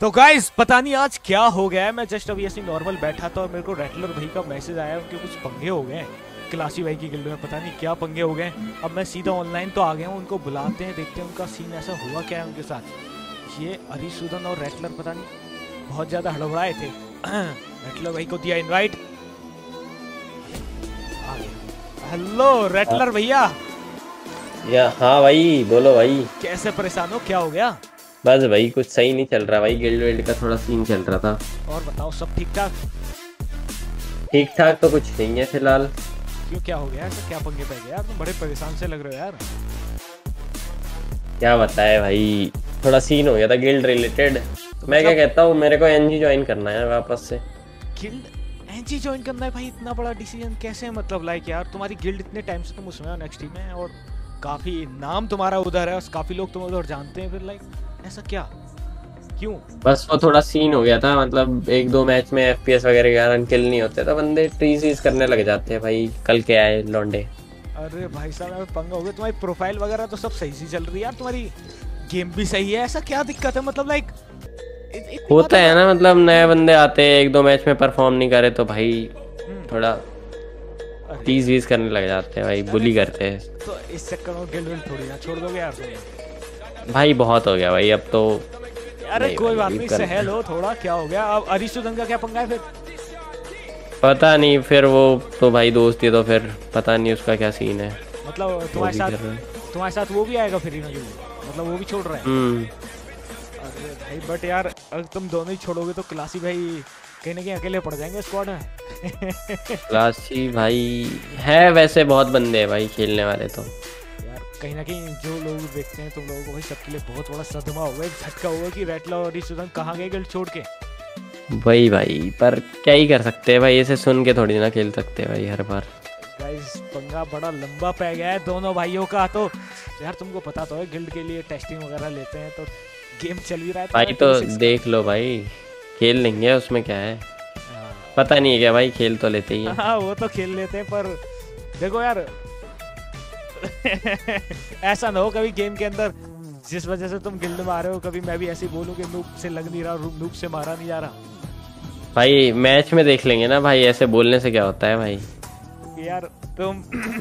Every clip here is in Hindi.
तो गाइस पता नहीं आज क्या हो गया है। मैं जस्ट अभी ऐसे नॉर्मल बैठा था और मेरे को रेटलर भाई का मैसेज आया, उनके कुछ पंगे हो गए हैं क्लासी भाई की गिल्ड में, पता नहीं क्या पंगे हो गए। अब मैं सीधा ऑनलाइन तो आ गया हूँ, उनको बुलाते हैं, देखते हैं उनका सीन ऐसा हुआ क्या है उनके साथ। ये अरिशुदन और रेटलर पता नहीं बहुत ज्यादा हड़बड़ाए थे। रेटलर भाई को दिया इनवाइट। हेलो रेटलर भैया। या हाँ भाई, बोलो भाई। कैसे परेशान हो, क्या हो गया? बस भाई कुछ सही नहीं चल रहा भाई, गिल्ड विल्ड का थोड़ा सीन चल रहा था। और बताओ सब ठीक ठाक? ठीक ठाक तो कुछ नहीं है फिलहाल। क्यों, क्या हो गया? क्या पंगे पै गए यार? तुम बड़े परेशान से लग रहे हो यार। क्या बताए भाई, थोड़ा सीन हो गया था गिल्ड रिलेटेड। मैं क्या कहता हूँ, मेरे को एनजी ज्वाइन करना है वापस से। गिल्ड एनजी ज्वाइन करना है भाई? इतना बड़ा डिसीजन कैसे? मतलब लाइक यार तुम्हारी गिल्ड इतने टाइम से तुम उसमें हो नेक्स्ट टीम में, और काफी नाम तुम्हारा उधर है और काफी लोग तुम्हें उधर जानते हैं, फिर लाइक ऐसा क्या, क्यों? बस वो थोड़ा सीन हो गया था, मतलब एक दो मैच में एफपीएस वगैरह के कारण किल नहीं होते तो बंदे ट्रीज करने लग जाते हैं भाई। कल के आए लौंडे। अरे भाई साहब पंगा हो गया। तुम्हारी प्रोफाइल वगैरह तो सब सही सी चल रही है यार, तुम्हारी गेम भी सही है, ऐसा क्या दिक्कत है? मतलब लाइक होता है ना, मतलब नए बंदे आते हैं, एक दो मैच में परफॉर्म नहीं करे तो भाई थोड़ा टीज वीज करने लग जाते हैं भाई, बुली करते हैं। तो इस चक्कर में गिल्ड विल्ड थोड़ी ना छोड़ दोगे यार तुम? भाई बहुत हो गया भाई अब तो। अरे कोई बात नहीं, सहल हो थोड़ा। क्या हो गया अब? अरिशुदन का क्या पंगा है फिर? पता नहीं, फिर वो तो भाई दोस्त ही, तो फिर पता नहीं उसका क्या सीन है। मतलब तुम्हारे साथ वो भी आएगा फिर? मतलब वो भी छोड़ रहे हैं? अरे भाई बट यार अगर तुम दोनों ही छोड़ोगे तो क्लासी भाई कहीं ना कहीं अकेले पड़ जाएंगे स्क्वाड में। क्लासी भाई है वैसे बहुत बंदे हैं भाई खेलने वाले, तो यार कहीं ना कहीं जो लोग देखते हैं तुम लोगों को भाई सबके लिए बहुत बड़ा सदमा होगा, एक झटका होगा कि रेटलर और अरिशुदन कहाँ गए गिल्ड छोड़ के। वही भाई, पर क्या ही कर सकते हैं भाई, ऐसे सुन के थोड़ी ना खेल सकते हैं भाई हर बार। गाइस पंगा बड़ा लंबा पै गया है दोनों भाइयों का। तो यार तुमको पता तो है गिल्ड के लिए टेस्टिंग वगैरह लेते हैं, तो गेम चल भी रहा है भाई, तो देख लो भाई, खेल लेंगे उसमें क्या है। पता नहीं है क्या भाई, खेल तो लेते ही हैं। हाँ वो तो खेल लेते हैं, पर देखो यार ऐसा ना हो कभी गेम के अंदर जिस वजह से तुम गिल्ड में आ रहे हो, कभी मैं भी ऐसे बोलूं कि नूब से लग नहीं रहा, नूब से मारा नहीं जा रहा। भाई मैच में देख लेंगे ना भाई, ऐसे बोलने से क्या होता है भाई। यार तुम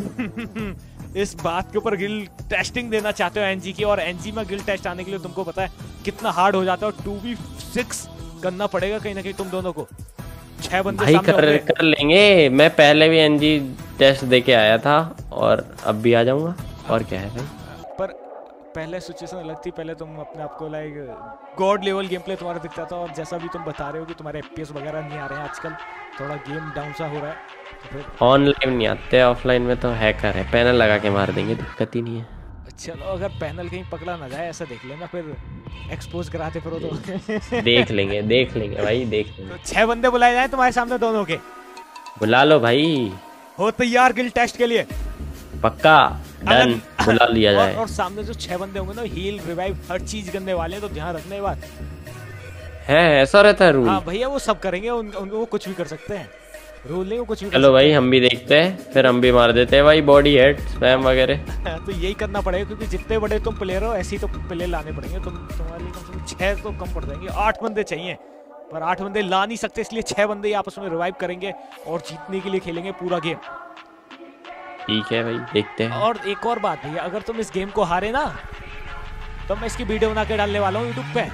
इस बात के ऊपर गिल्ड टेस्टिंग देना चाहते हो एनजी की, और एनजी में गिल्ड टेस्ट आने के लिए तुमको पता है कितना हार्ड हो जाता है, और 2v6 करना पड़ेगा कहीं ना कहीं तुम दोनों को। 6 बंदे भाई कर लेंगे। मैं पहले भी एनजी टेस्ट दे के आया था और अब भी आ जाऊंगा, और क्या है भाई। पर पहले सिचुएशन अलग थी, पहले तुम अपने आप को like god level game play तुम्हारा दिखता था, और जैसा भी तुम बता रहे हो कि तुम्हारे एफपीएस वगैरह नहीं आ रहे हैं आजकल, थोड़ा गेम डाउन सा हो रहा है। तो ऑनलाइन नहीं आते, ऑफलाइन में तो हैकर है, पैनल लगा के मार देंगे, दिक्कत ही नहीं है। चलो अगर पैनल कहीं पकड़ा ना जाए ऐसा देख लेना, फिर एक्सपोज कराते फिर तो देख लेंगे भाई, देख लेंगे। तो 6 बंदे बुलाए जाए तुम्हारे सामने दोनों के? बुला लो भाई। हो तैयार गिल्ड टेस्ट के लिए? पक्का डन, बुला लिया जाए। और सामने जो 6 बंदे होंगे ना, हील रिवाइव हर चीज करने वाले हैं, तो ध्यान रखना ये बात है। ऐसा रहता है रूल? हाँ भैया वो सब करेंगे, उनको वो कुछ भी कर सकते हैं, रूल नहीं वो कुछ भी। चलो भाई हम भी देखते हैं, फिर हम भी मार देते हैं भाई बॉडी हेड स्पैम वगैरह। तो यही करना पड़ेगा, क्योंकि जितने बड़े तुम प्लेयर हो ऐसे ही तो प्लेयर लाने पड़ेंगे। तुम्हारे लिए कम से कम 6 तो कम पड़ जाएंगे, 8 बंदे चाहिए, पर 8 बंदे ला नहीं सकते, इसलिए 6 बंदे ही आपस में रिवाइव करेंगे और जीतने के लिए खेलेंगे पूरा गेम। ठीक है भाई, देखते हैं। और एक और बात भैया, अगर तुम इस गेम को हारे ना तो मैं इसकी वीडियो बना के डालने वाला हूँ यूट्यूब पे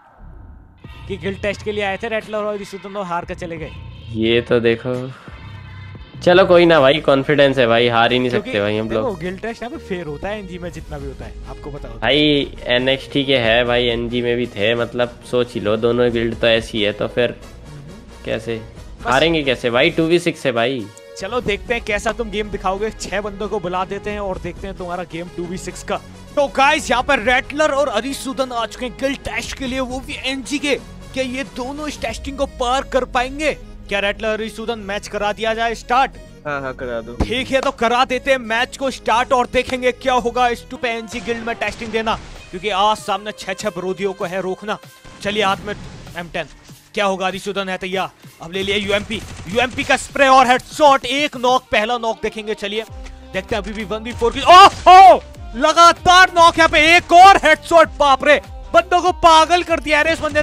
कि गिल्ड टेस्ट के लिए आए थे रेटलर और अरिशुदन, हार कर चले गए। ये तो देखो, चलो कोई ना भाई, कॉन्फिडेंस है भाई, हार ही नहीं सकते भाई हम लोग। गिल्ड टेस्ट यहाँ पे फेयर होता है एनजी में, जितना भी होता है आपको पता होता भाई। एनएक्सटी के है भाई, एनजी में भी थे, मतलब सोच ही लो, दोनों गिल्ड तो ऐसी है, तो फिर कैसे हारेंगे कैसे भाई? 2v6 है भाई। चलो देखते हैं कैसा तुम गेम दिखाओगे। 6 बंदों को बुला देते हैं और देखते हैं तुम्हारा गेम 2v6 का। तो गाइस यहाँ पर रेटलर और अरिशुदन आ चुके हैं गिल्ड टेस्ट के लिए, वो भी एनजी के। क्या ये दोनों इस टेस्टिंग को पार कर पाएंगे? क्या रेटलर अरिशुदन मैच करा दिया जाए स्टार्ट? हाँ करा दो। ठीक है तो करा देते हैं मैच को स्टार्ट, और देखेंगे क्या होगा इस 2 पे एनजी गिल्ड में टेस्टिंग देना, क्योंकि आज सामने 6 विरोधियों को है रोकना। चलिए हाथ में M10, क्या होगा? अरिशुदन है तैयार, अब ले लिया यूएमपी का स्प्रे और हेडशॉट, एक नॉक, पहला नॉक देखेंगे। चलिए देखते हैं, अभी भी 1v4 की ओह लगातार नॉक, यहाँ पे एक और हेडशॉट, बाप रे बंदों को पागल कर दिया है इस बंदे ने।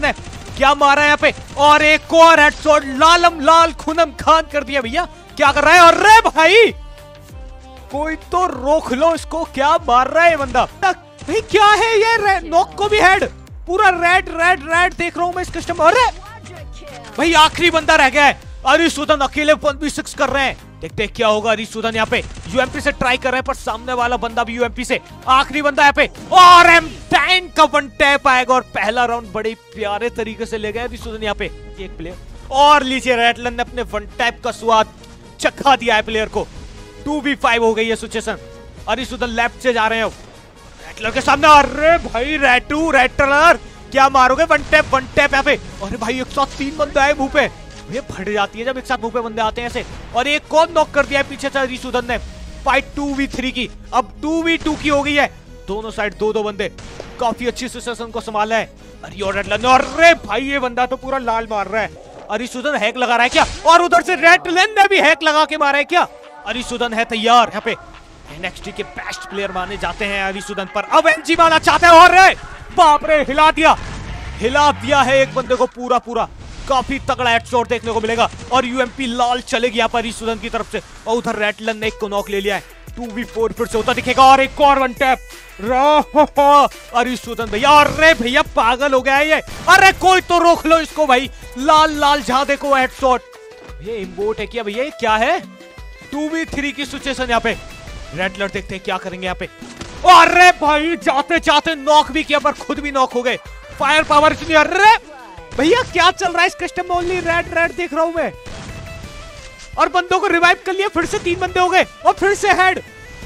क्या मारा है यहाँ पे, और एक और हेडशॉट लालम लाल खुनम खान कर दिया भैया। क्या कर रहा है, और रे भाई कोई तो रोक लो इसको, क्या मार रहा है ये बंदा भाई, क्या है ये, नॉक को भी हेड, पूरा रेड रेड रेड देख रहा हूं मैं इस कस्टमर। अरे भाई आखिरी बंदा रह गया है, अरिसुदन अकेले 1v6 कर रहे हैं, देखते हैं क्या होगा। अरिसुदन यहाँ पे यूएमपी से ट्राई कर रहे हैं, पर सामने वाला बंदा भी यूएमपी से, आखिरी बंदा यहाँ पे, और M10 का वन टैप आएगा और पहला राउंड बड़े प्यारे तरीके से ले गए अरिसुदन यहाँ पे एक प्लेयर। और लीजिए रेटलन ने अपने वन टैप का स्वाद चखा दिया है प्लेयर को। 2v5 हो गई है सिचुएशन, अरिसुदन लेफ्ट से जा रहे हैं रेटलर के सामने। अरे भाई रेटलर क्या मारोगे, वन टैप यहाँ पे। अरे भाई एक साथ 3 बंदे आए मुंह पे, ये फट जाती है जब एक साथ मुंह पे बंदे आते हैं ऐसे। और एक कौन नॉक कर दिया है पीछे से अरिसुदन ने, फाइट 2v3 की अब 2v2 की हो गई है, दोनों साइड 2-2 बंदे, काफी अच्छी सिचुएशन को संभाला है रेटलन ने। अरे भाई ये बंदा तो पूरा लाल मार रहा है, अरिसुदन हैक लगा रहा है क्या, और उधर से रेटलन ने भी हैक लगा के मारा है क्या। अरिसुदन है तैयार, यहाँ पे NXT के बेस्ट प्लेयर माने जाते हैं अरिसुदन, पर अब एनजी मारना चाहते हैं। और बाप रे हिला दिया है एक बंदे को पूरा, काफी तगड़ा हेडशॉट देखने को मिलेगा, और यूएमपी लाल चलेगी यहाँ पर अरिसुदन की तरफ से, और उधर रेटलन ने एक को नॉक ले लिया है। 2v4 फिर से होता दिखेगा, और एक और वन टैप अरिसुदन भैया। अरे भैया पागल हो गया है ये, अरे कोई तो रोक लो इसको भाई, लाल जहां देखो हेडशॉट। ये इम्पोर्ट है क्या भैया, ये क्या है, 2v3 की सिचुएशन यहाँ पे। रेटलर देखते हैं क्या करेंगे यहाँ पे, अरे भाई जाते नॉक भी किया पर खुद भी नॉक हो गए, फायर पावर इतनी। अरे भैया क्या चल रहा है इस कस्टम में, ओनली रेड देख रहा हूं मैं, और बंदों को रिवाइव कर लिया, फिर से 3 बंदे हो गए, और फिर से हेड।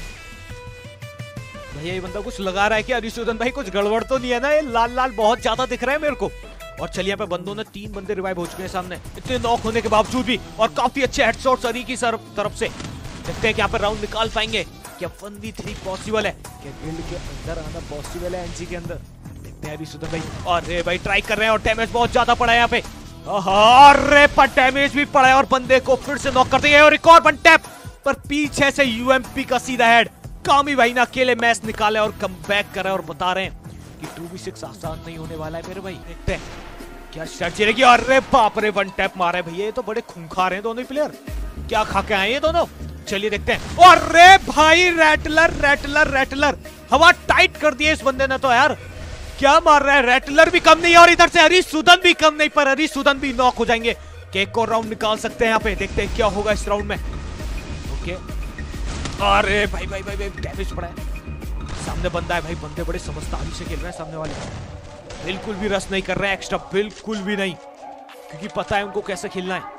भैया ये बंदा कुछ लगा रहा है कि अरिसुदन भाई, कुछ गड़बड़ तो नहीं है ना, ये लाल बहुत ज्यादा दिख रहा है मेरे को। और चलिए यहाँ पे बंदों ने 3 बंदे रिवाइव हो चुके हैं सामने, इतने नॉक होने के बावजूद भी, और काफी अच्छे हेडशॉट्स अरी की तरफ से। देखते हैं कि यहाँ पे राउंड निकाल पाएंगे, क्या 1v3 पॉसिबल है, क्या गिल्ड के अंदर आना पॉसिबल है एनजी के अंदर। देखते हैं अरिसुदन भाई, अरे भाई ट्राई कर रहे हैं, और डैमेज बहुत ज्यादा पड़ा है यहाँ पे, अरे पर डैमेज भी पड़ा है, और बंदे को फिर से नॉक कर देंगे, और एक और वन टैप, पर पीछे से यूएमपी का सीधा हेड। कामी भाई ने अकेले मैच निकाले और कम बैक कर रहे हैं, और बता रहे हैं कि 2v6 आसान नहीं होने वाला है मेरे भाई। देखते हैं क्या स्ट्रैटेजी रहेगी। अरे बाप रे वन टैप मारा है भैया, ये तो बड़े खूंखार हैं दोनों ही प्लेयर, क्या खा के आए ये दोनों। चलिए देखते हैं, अरे भाई रेटलर हवा टाइट कर दी है इस बंदे ने तो यार, क्या मार रहा है, रेटलर भी कम नहीं, और इधर से अरिसुदन भी कम नहीं, पर अरिसुदन भी नॉक हो जाएंगे। एक और राउंड निकाल सकते हैं यहाँ पे, देखते हैं क्या होगा इस राउंड में। ओके, अरे भाई डैमेज पड़ा है, सामने बंदा है भाई, बंदे बड़े समझदारी से खेल रहे हैं सामने वाले, बिल्कुल भी रस नहीं कर रहे हैं एक्स्ट्रा, बिल्कुल भी नहीं, क्योंकि पता है उनको कैसे खेलना है।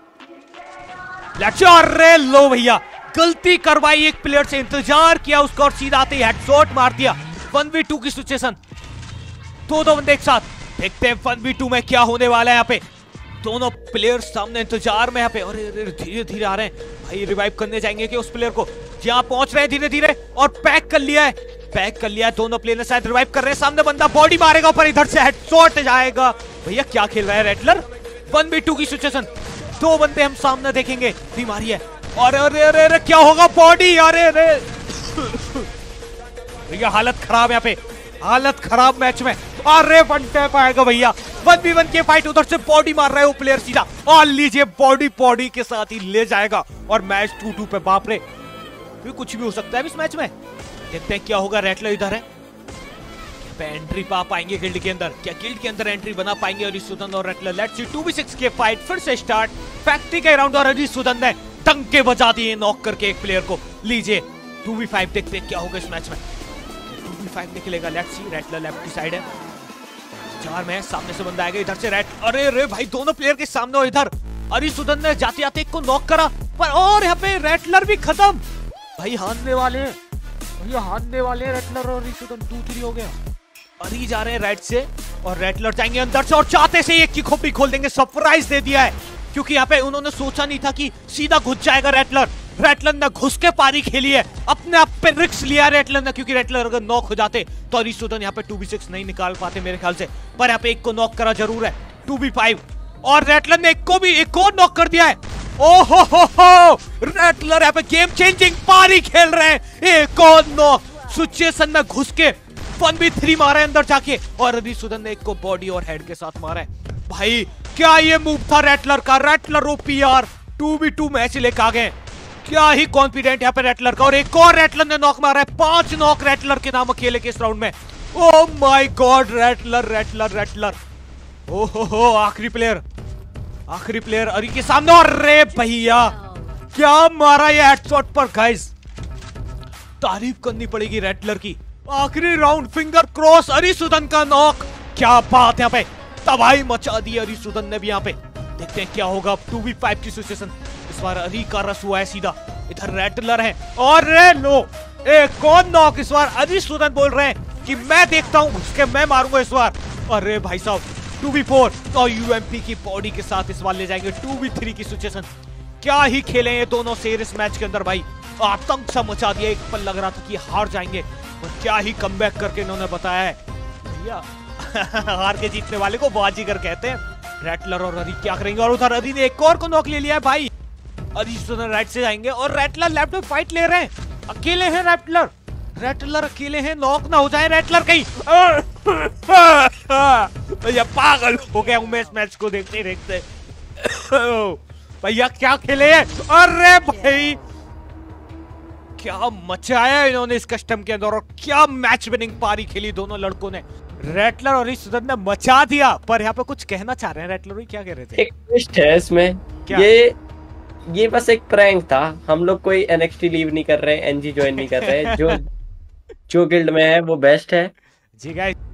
अरे लो भैया गलती करवाई एक प्लेयर से, इंतजार किया उसका, और सीधा आते ही हेडशॉट मार दिया। 1v2 की सिचुएशन, 2 बंदे एक साथ, देखते हैं 1v2 में क्या होने वाला है यहाँ पे। दोनों प्लेयर सामने इंतजार में यहाँ पे, और धीरे आ रहे हैं भाई, रिवाइव करने जाएंगे कि उस प्लेयर को, जहां पहुंच रहे हैं धीरे, और पैक कर लिया है दोनों प्लेयर ने, शायद रिवाइव कर रहे हैं। सामने बंदा बॉडी मारेगा, पर इधर से हेडशॉट जाएगा। भैया क्या खेल रहा है रेटलर, 1v2 की सिचुएशन, 2 बंदे हम सामने देखेंगे, बीमारी है, और अरे क्या होगा, बॉडी, अरे भैया हालत खराब यहाँ पे, हालत खराब मैच में। अरे वन टैप आएगा भैया, 1v1 के फाइट, उधर से बॉडी मार रहा है वो प्लेयर सीधा, और लीजिए बॉडी के साथ ही ले जाएगा, और मैच 2-2 पे। बाप रे, कुछ भी हो सकता है इस मैच में। देखते हैं क्या होगा, रेटलर इधर है, एंट्री पा पाएंगे गिल्ड के अंदर, क्या गिल्ड के अंदर एंट्री बना पाएंगे अरिसुदन और रेटलर। लेट्स सी, 2v6 के फाइट फिर से स्टार्ट, फैक्ट्री का राउंड, और अरिसुदन ने टंके बजा दिए नॉक करके एक प्लेयर को। लीजिए 2v5, देखते हैं क्या होगा इस मैच में, 2v5 निकलेगा। Let's see, Rattler left side है, 4 में सामने से बंदा आएगा, इधर से अरे भाई दोनों प्लेयर के सामने, और इधर अरिसुदन ने जाते एक को नॉक करा, पर और यहाँ पे रेटलर भी खत्म भाई, हारने वाले रेटलर और अरिसुदन, 2-3 हो गया। अरी जा रहे हैं राइट से, और रेटलर जाएंगे अंदर से, और चाहते से एक की खोपड़ी खोल देंगे, सरप्राइज दे दिया है, क्योंकि यहाँ पे उन्होंने सोचा नहीं था कि सीधा घुस जाएगा रेटलर ने घुस के पारी खेली है, अपने आप पे रिस्क लिया रेटलर ने, क्योंकि रेटलर अगर नॉक हो जाते तो अरिसुदन यहाँ पे 2v6 नहीं निकाल पाते मेरे ख्याल से, पर यहाँ पे एक को नॉक करा जरूर है, 2v5, और रेटलर ने एक और नॉक कर दिया है। ओहो हो, रेटलर यहाँ पे गेम चेंजिंग पारी खेल रहे हैं, एक और नॉक, सिचुएशन में घुस के 1v3 मारा है अंदर जाके और अरिसुदन ने एक को बॉडी और हेड के साथ मारा है। भाई क्या ये मूव था रैटलर का, रैटलर ओपी यार 2v2 मैच लेकर आ गए। क्या ही कॉन्फिडेंट यहाँ पे रैटलर का, और एक और रैटलर ने नॉक मारा है। 5 नॉक रैटलर के नाम अकेले के इस राउंड में। Oh my god, Rattler Rattler Rattler. ओहो आखिरी प्लेयर अरी के सामने। अरे भैया क्या मारा ये हेडशॉट पर गाइस, तारीफ करनी पड़ेगी रैटलर की। आखिरी राउंड फिंगर क्रॉस, अरिसुदन का नॉक। क्या बात यहाँ पे, तबाही मचा दी अरिसुदन ने भी यहाँ पे। देखते हैं क्या होगा अब 2v5 की सिचुएशन। इस बार अरी का रस हुआ है सीधा, इधर रैटलर है और नो एक कौन नॉक। इस बार अरिसुदन बोल रहे हैं कि मैं देखता हूं उसके, मैं मारूंगा इस बार। अरे भाई साहब 2v4 और यूएमपी की बॉडी के साथ इस बार ले जाएंगे 2v3 की सिचुएशन। क्या ही खेले ये दोनों शेर इस मैच के अंदर भाई, आतंक सा मचा दिया। एक पल लग रहा था कि हार जाएंगे और क्या ही कमबैक करके इन्होंने बताया है भैया। हार के जीतने वाले को बाजीगर कहते हैं। रैटलर और अरी क्या करेंगे, और उधर अरी ने एक और को नॉक ले लिया है भाई। अरिसुदन राइट से जाएंगे और रैटलर लेफ्ट में फाइट ले रहे हैं। अकेले हैं रैटलर अकेले हैं, नॉक ना हो जाए रैटलर कहीं। भैया पागल हो गया हूं मैं इस मैच को देखते देखते। भैया क्या खेले हैं, अरे भाई क्या मचाया इन्होंने इस कस्टम के अंदर, और क्या मैच विनिंग पारी खेली दोनों लड़कों ने। रैटलर और अरिसुदन ने मचा दिया। पर यहाँ पे कुछ कहना चाह रहे हैं रैटलर, क्या कह रहे थे? एक ट्विस्ट है इसमें, क्या? ये बस एक प्रैंक था। हम लोग कोई एनएक्सटी लीव नहीं कर रहे, एनजी ज्वाइन नहीं कर रहे। जो गिल्ड में है वो बेस्ट है जी गाइस।